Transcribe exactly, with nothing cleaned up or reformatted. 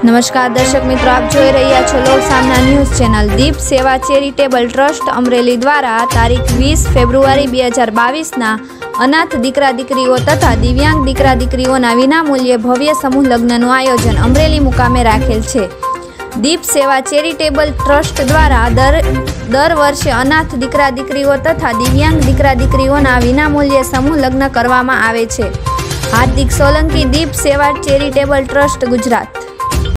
નમસ્કાર દર્શક મિત્રો, આપ જોઈ રહ્યા છો લોક સામના ન્યૂઝ ચેનલ। દીપ સેવા ચેરિટેબલ ટ્રસ્ટ અમરેલી દ્વારા તારીખ વીસ ફેબ્રુઆરી બે હજાર બાવીસના અનાથ દીકરા દીકરીઓ તથા દિવ્યાંગ દીકરા દીકરીઓના વિનામૂલ્યે ભવ્ય સમૂહ લગ્નનું આયોજન અમરેલી મુકામે રાખેલ છે। દીપ સેવા ચેરિટેબલ ટ્રસ્ટ દ્વારા દર દર વર્ષે અનાથ દીકરા દીકરીઓ તથા દિવ્યાંગ દીકરા દીકરીઓના વિનામૂલ્યે સમૂહ લગ્ન કરવામાં આવે છે। હાર્દિક સોલંકી, દીપ સેવા ચેરિટેબલ ટ્રસ્ટ, ગુજરાત।